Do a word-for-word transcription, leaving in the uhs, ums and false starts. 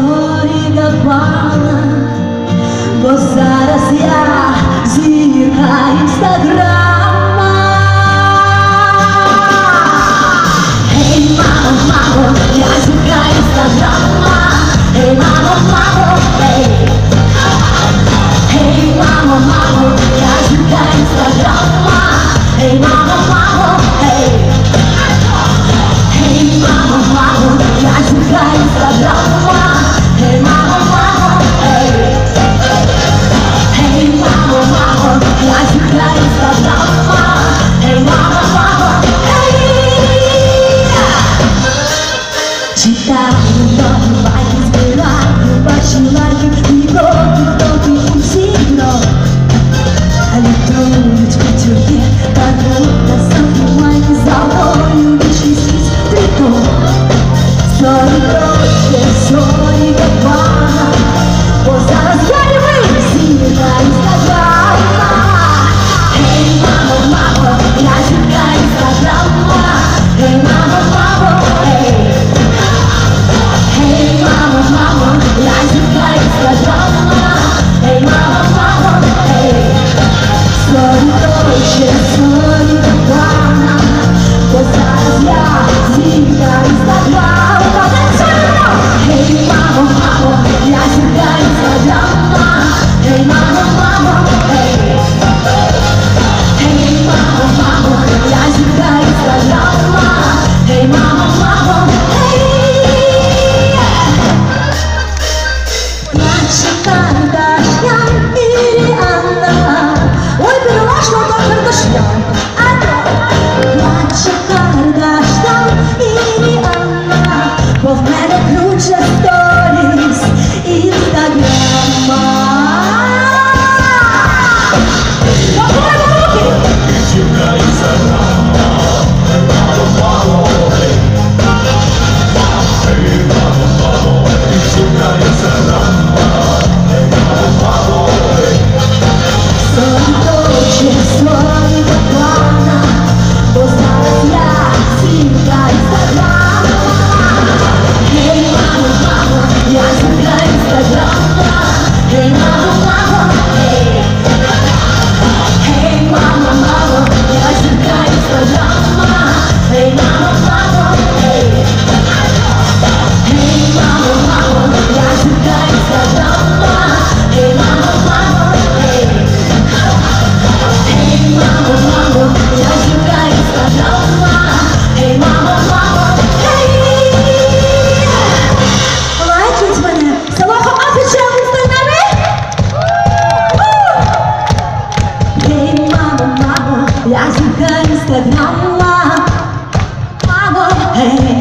зорі Габана, бо зараз я зірка інстаграма. Ей, мамо, мамо, я зірка інстаграма. Ей, мамо, мамо, ей. Ей, мамо, мамо, я зірка інстаграма. Ей, мамо, мамо, ей. Ей, мамо, мамо, я зірка інстаграма. Ей, мамо, мамо, ей. Ей, мамо, мамо, я зірка інстаграма. Ей, мамо, мамо, ей. Читаю нові байки, збираю ваші лайки, і роки, роки усі рок. Літрують п'ятюки, кадрута, самі за мною вічність стріток. Зорі проще, зорі Габана, бо зараз я не ви, зірка інстаграма. Ей, мамо, мамо, я зірка інстаграма. Ей, мамо, мамо, ей. Ей, мамо, мамо, я зірка інстаграма. Ей, мамо, мамо, ей. Зорі проще, зорі Габана, бо зараз я зірка інстаграма. Ей, мамо, мамо, я зірка інстаграма. Ей, мамо, мамо, ей. Ей, мамо, мамо, я зірка інстаграма. Ей, мамо, мамо, ей. Наче Кардашьян или Анна. Ой, поняла, что там Кардашьян. Наче Кардашьян или Анна, бо в мене круче сторіс інстаграма. Зірка інстаграма. Мамо, мамо, ей. Ей, мамо, мамо, ей. Зірка інстаграма. Ей, мамо, мамо, ей. Зорі проще, зорі Габана, бо зараз я зірка інстаграма. Ей, мамо, мамо, я зірка інстаграма. Ей, мамо, мамо, ей. Ей, мамо, мамо, я зірка інстаграма. Ей, мамо, мамо, ей. Ей, мамо, мамо, я зірка інстаграма. Ей, мамо, мамо, ей. Ей, мамо, мамо, я зірка інстаграма. Ей, мамо, мамо, ей. Лайкніть мене, Салаха Афіча в інстаграмі. Ей, мамо, мамо, я зірка інстаграма. Мамо, ей.